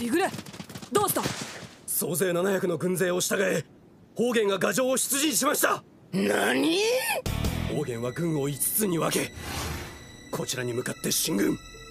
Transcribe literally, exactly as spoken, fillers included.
しぐれ、どうした？ 総勢ななひゃくの軍勢を従え、方言が牙城を出陣しました。 何？ 方言は軍をいつつに分け、こちらに向かって進軍。